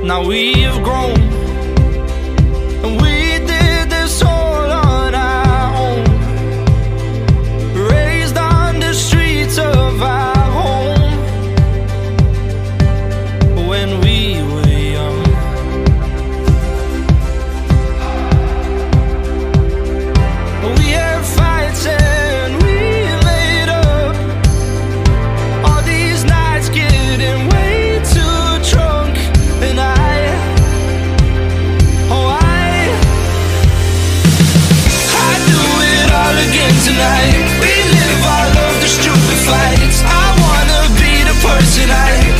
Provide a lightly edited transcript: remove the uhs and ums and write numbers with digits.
Now we've grown, and we did this all on our own, raised on the streets of our home. When we were young, we had fights and we made up. All these nights getting way too drunk, and I'd do it all again tonight. Relive all of the stupid fights. I wanna be the person I